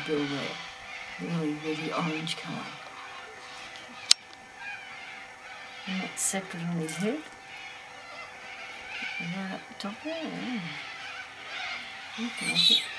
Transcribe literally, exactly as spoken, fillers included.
bill there. Really, really orange colour. And that's separate on his head. And right up the top there. Yeah. Okay.